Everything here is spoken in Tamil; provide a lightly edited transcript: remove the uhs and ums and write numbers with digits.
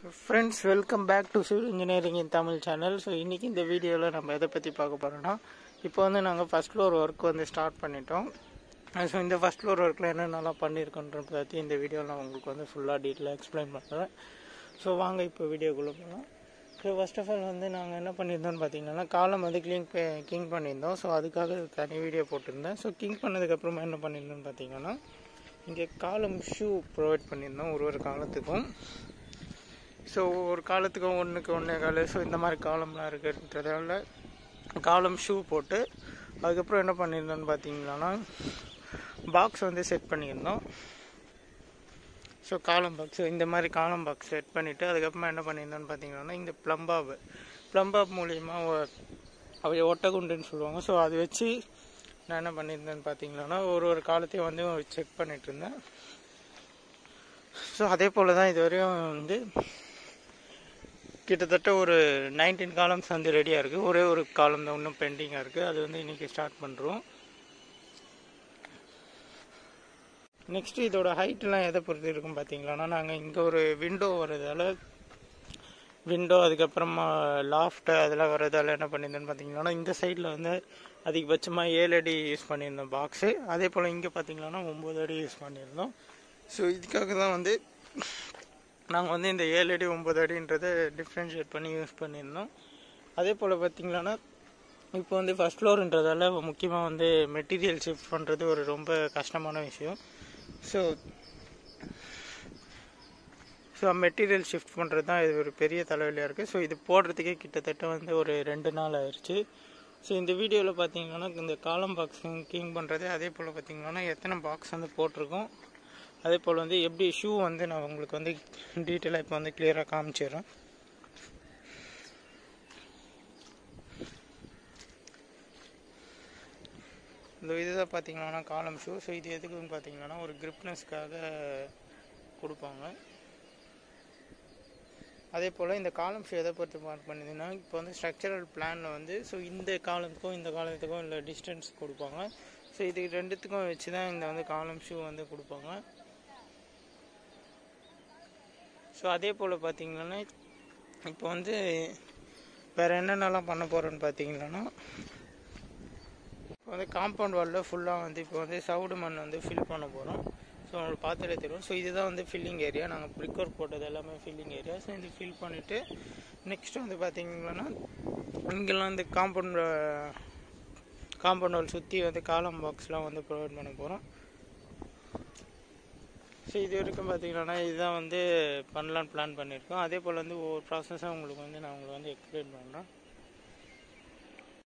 Friends, welcome back to Civil Engineering in Tamil channel. So இன்னைக்கு இந்த வீடியோல நம்ம எதை பத்தி பார்க்க போறோம்னா இப்போ வந்து நாங்க ஃபர்ஸ்ட் ஃப்ளோர் வர்க் வந்து ஸ்டார்ட் பண்ணிட்டோம். ஸோ இந்த ஃபர்ஸ்ட் ஃப்ளோர் வர்க்கில் என்னென்னலாம் பண்ணியிருக்கோன்றத பற்றி இந்த வீடியோவில் நான் உங்களுக்கு வந்து ஃபுல்லாக டீட்டெயிலாக எக்ஸ்பிளைன் பண்ணுறேன். ஸோ வாங்க இப்போ வீடியோக்குள்ளே போகலாம். ஸோ ஃபர்ஸ்ட் ஆஃப் ஆல் வந்து நாங்கள் என்ன பண்ணியிருந்தோம்னு பார்த்தீங்கன்னா காலம் வந்து கிங் பண்ணியிருந்தோம். ஸோ அதுக்காக தனி வீடியோ போட்டிருந்தேன். ஸோ கிங் பண்ணதுக்கப்புறமா என்ன பண்ணியிருந்தோம்னு பார்த்தீங்கன்னா இங்கே காலம் ஷூ ப்ரொவைட் பண்ணியிருந்தோம் ஒரு காலத்துக்கும். ஸோ ஒரு காலத்துக்கும் ஒன்றுக்கு ஒன்றே கால் ஸோ இந்த மாதிரி காலம்லாம் இருக்கிறதுனால காலம் ஷூ போட்டு அதுக்கப்புறம் என்ன பண்ணியிருந்தோம்னு பார்த்தீங்கன்னா பாக்ஸ் வந்து செட் பண்ணியிருந்தோம். ஸோ காலம் பாக்ஸ் இந்த மாதிரி காலம் பாக்ஸ் செட் பண்ணிவிட்டு அதுக்கப்புறமா என்ன பண்ணியிருந்தோம்னு பார்த்தீங்கன்னா இந்த ப்ளம்பாப் மூலிமா அவை ஒட்டகுண்டுன்னு சொல்லுவாங்க. ஸோ அது வச்சு நான் என்ன பண்ணியிருந்தேன்னு பார்த்தீங்கன்னா ஒரு காலத்தையும் வந்து செக் பண்ணிகிட்டு இருந்தேன். ஸோ அதே போல் தான் இது வரையும் வந்து கிட்டத்தட்ட ஒரு 19 காலம்ஸ் வந்து ரெடியாக இருக்குது. ஒரு காலம் தான் இன்னும் பெண்டிங்காக இருக்குது. அது வந்து இன்றைக்கி ஸ்டார்ட் பண்ணுறோம். நெக்ஸ்ட்டு இதோட ஹைட்டெலாம் எதை பொறுத்து இருக்கும் பார்த்தீங்களான்னா நாங்கள் இங்கே ஒரு விண்டோ வர்றதால அதுக்கப்புறமா லாஃப்ட்டு அதெல்லாம் வர்றதால என்ன பண்ணியிருந்தோன்னு பார்த்தீங்கன்னா இந்த சைடில் வந்து அதிகபட்சமாக 7 அடி யூஸ் பண்ணியிருந்தோம் பாக்ஸு. அதே போல் இங்கே பார்த்தீங்கன்னா 9 அடி யூஸ் பண்ணியிருந்தோம். ஸோ இதுக்காக தான் வந்து நாங்கள் வந்து இந்த 7 அடி 9 அடின்றதை டிஃப்ரென்ஷியேட் பண்ணி யூஸ் பண்ணியிருந்தோம். அதே போல் பார்த்திங்களான்னா இப்போ வந்து ஃபஸ்ட் ஃப்ளோருன்றதால முக்கியமாக வந்து மெட்டீரியல் ஷிஃப்ட் பண்ணுறது ஒரு ரொம்ப கஷ்டமான விஷயம். ஸோ மெட்டீரியல் ஷிஃப்ட் பண்ணுறது தான் இது ஒரு பெரிய தலைவலியாக இருக்குது. ஸோ இது போடுறதுக்கே கிட்டத்தட்ட வந்து ஒரு 2 நாள் ஆயிடுச்சு. ஸோ இந்த வீடியோவில் பார்த்தீங்கன்னா இந்த காலம் பாக்ஸ் கிங் பண்ணுறது அதே போல் பார்த்திங்கன்னா எத்தனை பாக்ஸ் வந்து போட்டிருக்கோம் அதே போல் வந்து எப்படி ஷூ வந்து நான் உங்களுக்கு வந்து டீட்டெயிலாக இப்போ வந்து கிளியராக காமிச்சிடுறேன். இந்த இதுதான் பார்த்தீங்கன்னா காலம் ஷூ. ஸோ இது எதுக்குன்னு பார்த்தீங்கன்னா ஒரு கிரிப்னஸ்க்காக கொடுப்பாங்க. அதே போல் இந்த காலம் ஷூ எதை பொறுத்து மார்க் பண்ணுதுன்னா இப்போ வந்து ஸ்ட்ரக்சரல் பிளானில் வந்து ஸோ இந்த காலத்துக்கும் இல்லை டிஸ்டன்ஸ் கொடுப்பாங்க. ஸோ இது ரெண்டுத்துக்கும் வச்சு தான் இந்த வந்து காலம் ஷூ வந்து கொடுப்பாங்க. ஸோ அதே போல் பார்த்திங்கன்னா இப்போ வந்து வேறு என்னென்னலாம் பண்ண போகிறோன்னு பார்த்தீங்கன்னா இப்போ வந்து காம்பவுண்ட் வாலில் ஃபுல்லாக வந்து இப்போ வந்து சவுடு மண் வந்து ஃபில் பண்ண போகிறோம். ஸோ உங்களுக்கு பார்த்துட்டே தெரியும். ஸோ இதுதான் வந்து ஃபில்லிங் ஏரியா. நாங்கள் பிரிக் ஒர்க் போட்டது எல்லாமே ஃபில்லிங் ஏரியா. ஸோ இது ஃபில் பண்ணிவிட்டு நெக்ஸ்ட்டு வந்து பார்த்திங்கன்னா இங்கெல்லாம் வந்து காம்பவுண்ட் வால் சுற்றி வந்து காலம் பாக்ஸ்லாம் வந்து ப்ரொவைட் பண்ண போகிறோம். ஸோ இது வரைக்கும் பார்த்திங்கன்னா இதுதான் வந்து பண்ணலான்னு பிளான் பண்ணியிருக்கோம். அதே போல் வந்து ஒவ்வொரு ப்ராசஸாக உங்களுக்கு வந்து நான் உங்களுக்கு வந்து எக்ஸ்பிளைன் பண்ணுறேன்.